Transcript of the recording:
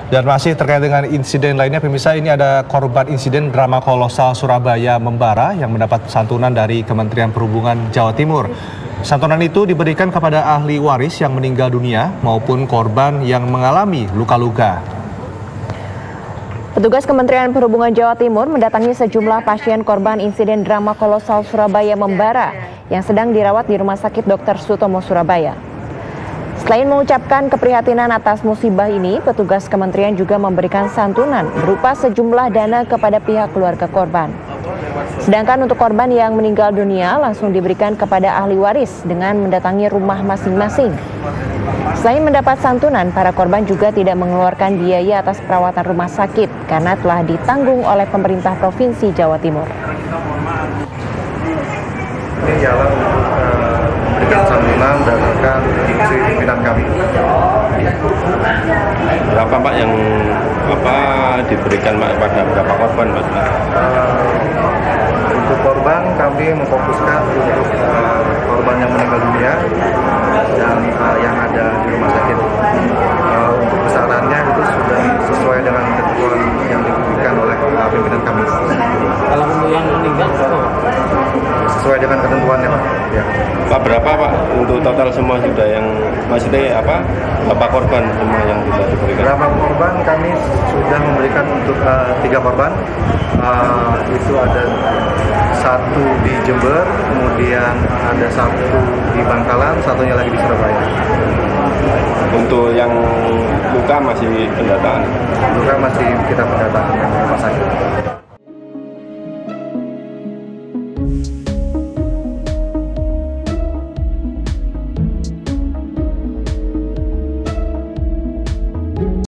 Dan masih terkait dengan insiden lainnya, pemirsa, ini ada korban insiden drama kolosal Surabaya membara yang mendapat santunan dari Kementerian Perhubungan Jawa Timur. Santunan itu diberikan kepada ahli waris yang meninggal dunia maupun korban yang mengalami luka-luka. Petugas Kementerian Perhubungan Jawa Timur mendatangi sejumlah pasien korban insiden drama kolosal Surabaya membara yang sedang dirawat di Rumah Sakit Dr. Sutomo Surabaya. Selain mengucapkan keprihatinan atas musibah ini, petugas kementerian juga memberikan santunan berupa sejumlah dana kepada pihak keluarga korban. Sedangkan untuk korban yang meninggal dunia langsung diberikan kepada ahli waris dengan mendatangi rumah masing-masing. Selain mendapat santunan, para korban juga tidak mengeluarkan biaya atas perawatan rumah sakit karena telah ditanggung oleh pemerintah Provinsi Jawa Timur. Ini jalan memberikan santunan dan rekan divisi pimpinan kami. Berapa Pak yang diberikan Pak pada berapa korban Pak? Untuk korban kami memfokuskan untuk korban yang meninggal dunia dan yang ada di rumah sakit. Untuk besarannya itu sudah sesuai dengan ketentuan yang diberikan oleh pimpinan kami. Kalau untuk yang meninggal sesuai dengan ketentuannya Pak. Ya. Pak, berapa Pak untuk total semua sudah yang maksudnya berapa korban semua yang sudah diberikan? Berapa korban kami sudah memberikan untuk 3 korban. Itu ada 1 di Jember, kemudian ada 1 di Bangkalan, 1-nya lagi di Surabaya. Untuk yang luka masih pendataan? Luka masih kita pendataan di rumah sakit.